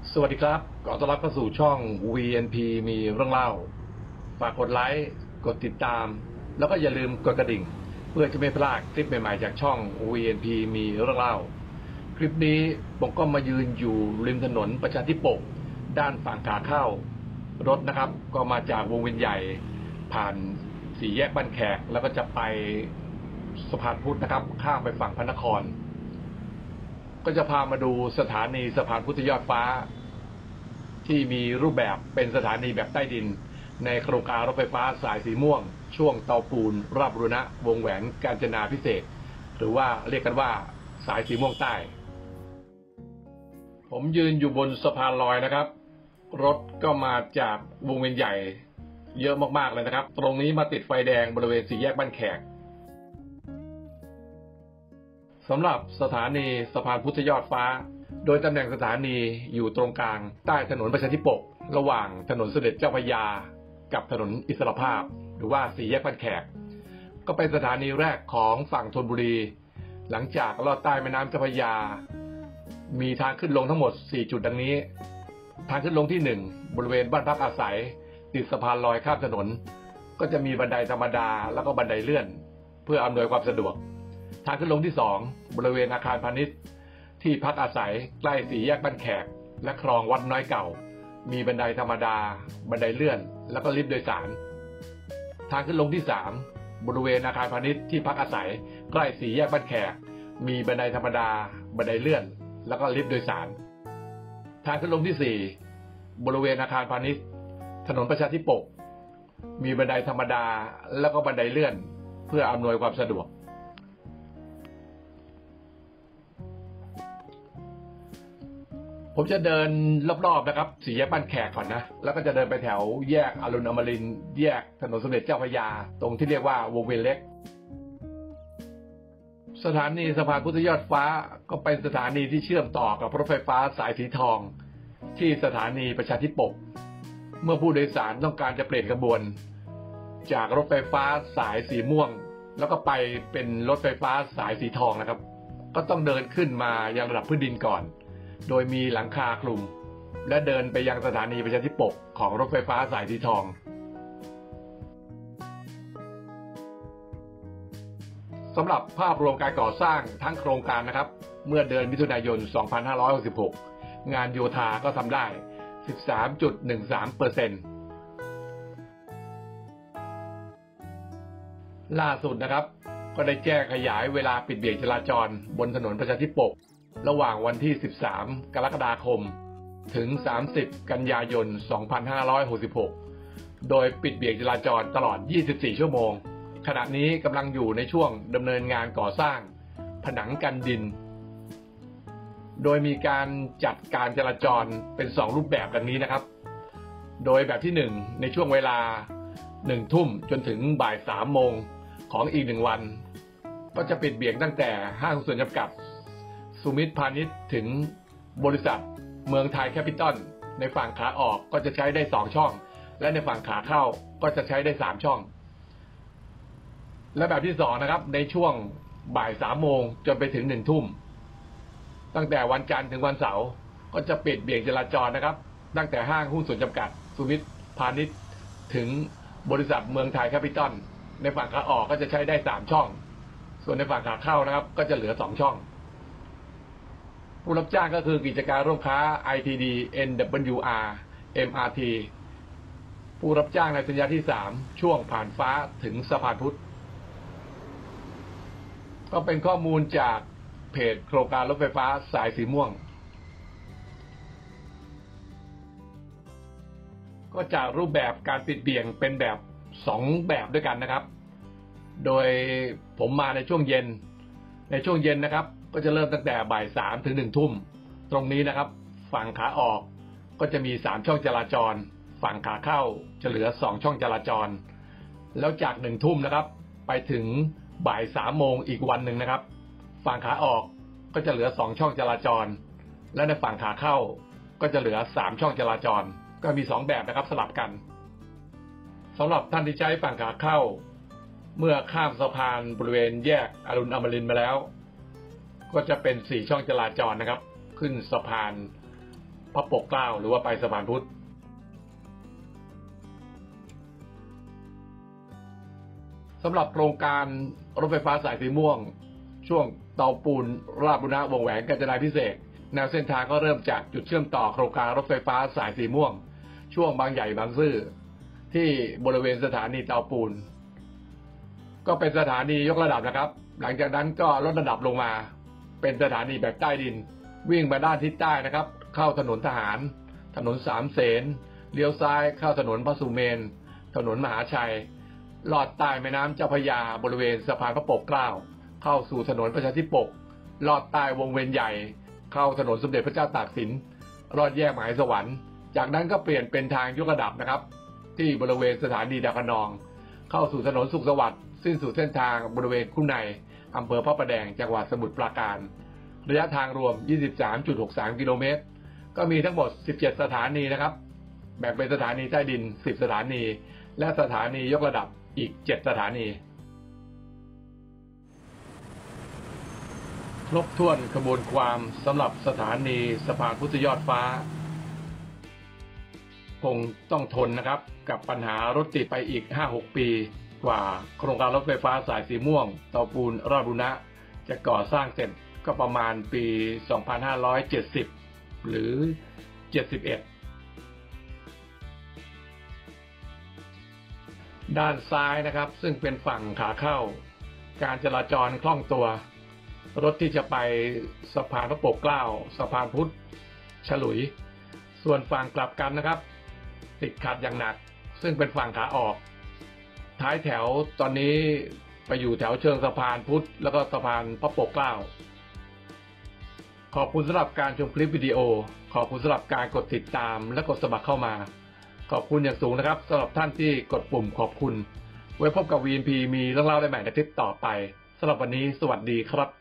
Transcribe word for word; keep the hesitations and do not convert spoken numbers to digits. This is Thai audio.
สวัสดีครับขอต้อนรับเข้าสู่ช่อง วี เอ็น พี มีเรื่องเล่าฝากกดไลค์กดติดตามแล้วก็อย่าลืมกดกระดิ่งเพื่อจะไม่พลาดคลิปใหม่ๆจากช่อง วี เอ็น พี มีเรื่องเล่าคลิปนี้ผมก็มายืนอยู่ริมถนนประชาธิปกด้านฝั่งขาเข้ารถนะครับก็มาจากวงเวียนใหญ่ผ่านสี่แยกบ้านแขกแล้วก็จะไปสะพานพุทธนะครับข้ามไปฝั่งพระนครก็จะพามาดูสถานีสะพานพุทธยอดฟ้าที่มีรูปแบบเป็นสถานีแบบใต้ดินในโครงการรถไฟฟ้าสายสีม่วงช่วงเตาปูนราชบุรณะวงแหวนกาญจนาพิเศษกหรือว่าเรียกกันว่าสายสีม่วงใต้ผมยืนอยู่บนสะพานลอยนะครับรถก็มาจากวงเวียนใหญ่เยอะมากๆเลยนะครับตรงนี้มาติดไฟแดงบริเวณสี่แยกบ้านแขกสำหรับสถานีสะพานพุทธยอดฟ้าโดยตำแหน่งสถานีอยู่ตรงกลางใต้ถนนประชาธิปกระหว่างถนนเสด็จเจ้าพระยากับถนนอิสรภาพหรือว่าสี่แยกบ้านแขกก็เป็นสถานีแรกของฝั่งธนบุรีหลังจากลอดใต้แม่น้ำเจ้าพระยามีทางขึ้นลงทั้งหมดสี่จุดดังนี้ทางขึ้นลงที่หนึ่งบริเวณบ้านพักอาศัยติดสะพานลอยข้ามถนนก็จะมีบันไดธรรมดาแล้วก็บันไดเลื่อนเพื่ออำนวยความสะดวกทางขึ้นลงที่สองบริเวณอาคารพาณิชย์ที่พักอาศัยใกล้สี่แยกบ้านแขกและคลองวัดน้อยเก่ามีบันไดธรรมดาบันไดเลื่อนแล้วก็ลิฟต์โดยสารทางขึ้นลงที่สามบริเวณอาคารพาณิชย์ที่พักอาศัยใกล้สี่แยกบ้านแขกมีบันไดธรรมดาบันไดเลื่อนแล้วก็ลิฟต์โดยสารทางขึ้นลงที่สี่บริเวณอาคารพาณิชย์ถนนประชาธิปกมีบันไดธรรมดาแล้วก็บันไดเลื่อนเพื่ออำนวยความสะดวกผมจะเดินรอบๆนะครับสี่แยกบ้านแขกก่อนนะแล้วก็จะเดินไปแถวแยกอรุณอมรินทร์แยกถนนสมเด็จเจ้าพระยาตรงที่เรียกว่าวงเวียนเล็กสถานีสะพานพุทธยอดฟ้าก็เป็นสถานีที่เชื่อมต่อกับรถไฟฟ้าสายสีทองที่สถานีประชาธิปกเมื่อผู้โดยสารต้องการจะเปลี่ยนขบวนจากรถไฟฟ้าสายสีม่วงแล้วก็ไปเป็นรถไฟฟ้าสายสีทองนะครับก็ต้องเดินขึ้นมายังระดับพื้นดินก่อนโดยมีหลังคาคลุมและเดินไปยังสถานีประชาธิปกของรถไฟฟ้าสายสีทองสำหรับภาพรวมการก่อสร้างทั้งโครงการนะครับเมื่อเดือนมิถุนายน สองพันห้าร้อยหกสิบหก งานโยธาก็ทำได้ สิบสามจุดหนึ่งสามเปอร์เซ็นต์ ล่าสุดนะครับก็ได้แจ้งขยายเวลาปิดเบี่ยงจราจรบนถนนประชาธิปกระหว่างวันที่ สิบสาม กรกฎาคมถึง สามสิบ กันยายน สองพันห้าร้อยหกสิบหก โดยปิดเบี่ยงจราจรตลอด ยี่สิบสี่ ชั่วโมงขณะนี้กำลังอยู่ในช่วงดำเนินงานก่อสร้างผนังกันดินโดยมีการจัดการจราจรเป็นสองรูปแบบดังนี้นะครับโดยแบบที่หนึ่งในช่วงเวลาหนึ่งทุ่มจนถึงบ่ายสามโมงของอีกหนึ่งวันก็จะปิดเบี่ยงตั้งแต่ห้างหุ้นส่วนจำกัดสุมิตรพาณิชย์ถึงบริษัทเมืองไทยแคปิตอลในฝั่งขาออกก็จะใช้ได้สองช่องและในฝั่งขาเข้าก็จะใช้ได้สามช่องและแบบที่สองนะครับในช่วงบ่ายสามโมงจนไปถึงหนึ่งทุ่มตั้งแต่วันจันทร์ถึงวันเสาร์ก็จะปิดเบี่ยงจราจรนะครับตั้งแต่ห้างหุ้นส่วนจำกัดสุมิตรพาณิชย์ถึงบริษัทเมืองไทยแคปิตอลในฝั่งขาออกก็จะใช้ได้สามช่องส่วนในฝั่งขาเข้านะครับก็จะเหลือสองช่องผู้รับจ้างก็คือกิจการร่วมค้า ไอ ที ดี เอ็น ดับเบิลยู อาร์ เอ็ม อาร์ ที ผู้รับจ้างในสัญญาที่สามช่วงผ่านฟ้าถึงสะพานพุทธก็เป็นข้อมูลจากเพจโครงการรถไฟฟ้าสายสีม่วงก็จากรูปแบบการปิดเบี่ยงเป็นแบบสองแบบด้วยกันนะครับโดยผมมาในช่วงเย็นในช่วงเย็นนะครับก็จะเริ่มตั้งแต่บ่ายสามถึงหนึ่งทุ่มตรงนี้นะครับฝั่งขาออกก็จะมีสามช่องจราจรฝั่งขาเข้าจะเหลือสองช่องจราจรแล้วจากหนึ่งทุ่มนะครับไปถึงบ่ายสามโมงอีกวันหนึ่งนะครับฝั่งขาออกก็จะเหลือสองช่องจราจรและในฝั่งขาเข้าก็จะเหลือสามช่องจราจรก็มีสองแบบนะครับสลับกันสำหรับท่านที่ใช้ฝั่งขาเข้าเมื่อข้ามสะพานบริเวณแยกอรุณอมรินทร์มาแล้วก็จะเป็นสี่ช่องจราจรนะครับขึ้นสะพานพระปกเกล้าหรือว่าไปสะพานพุทธสำหรับโครงการรถไฟฟ้าสายสีม่วงช่วงเตาปูนราชบุรณะวงแหวนกาญจนาภิเษกแนวเส้นทางก็เริ่มจากจุดเชื่อมต่อโครงการรถไฟฟ้าสายสีม่วงช่วงบางใหญ่บางซื่อที่บริเวณสถานีเตาปูนก็เป็นสถานียกระดับนะครับหลังจากนั้นก็ลดระดับลงมาเป็นสถานีแบบใต้ดินวิ่งมาด้านทิศใต้นะครับเข้าถนนทหารถนนสามเสนเลี้ยวซ้ายเข้าถนนพระสุเมนถนนมหาชัยลอดใต้แม่น้ำเจ้าพระยาบริเวณสะพานพระปกเกล้าเข้าสู่ถนนประชาธิปกลอดใต้วงเวียนใหญ่เข้าถนนสมเด็จพระเจ้าตากสินลอดแยกมหาสวรรค์จากนั้นก็เปลี่ยนเป็นทางยกระดับนะครับที่บริเวณสถานีดาวคะนองเข้าสู่ถนนสุขสวัสดิ์สิ้นสุดเส้นทางบริเวณคุ้นในอำเภอพระประแดงจังหวัดสมุทรปราการระยะทางรวม ยี่สิบสามจุดหกสาม กิโลเมตรก็มีทั้งหมดสิบเจ็ดสถานีนะครับแบ่งเป็นสถานีใต้ดินสิบสถานีและสถานียกระดับอีกเจ็ดสถานีครบถ้วนกระบวนความสำหรับสถานีสะพานพุทธยอดฟ้าคงต้องทนนะครับกับปัญหารถติดไปอีก ห้าหก ปีกว่าโครงการรถไฟฟ้าสายสีม่วงเตาปูนราชบุรณะจะก่อสร้างเสร็จก็ประมาณปี สองพันห้าร้อยเจ็ดสิบ หรือ เจ็ดสิบเอ็ด ด้านซ้ายนะครับซึ่งเป็นฝั่งขาเข้าการจราจรคล่องตัวรถที่จะไปสะพานพระปกเกล้าสะพานพุทธฉลุยส่วนฝั่งกลับกันนะครับติดขัดอย่างหนักซึ่งเป็นฝั่งขาออกท้ายแถวตอนนี้ไปอยู่แถวเชิงสะพานพุทธแล้วก็สะพานพระปกเกล้าขอบคุณสำหรับการชมคลิปวิดีโอขอบคุณสำหรับการกดติดตามและกดสมัครเข้ามาขอบคุณอย่างสูงนะครับสำหรับท่านที่กดปุ่มขอบคุณไว้พบกับ วี เอ็น พี มีเรื่องเล่าได้ใหม่ในคลิปต่อไปสำหรับวันนี้สวัสดีครับ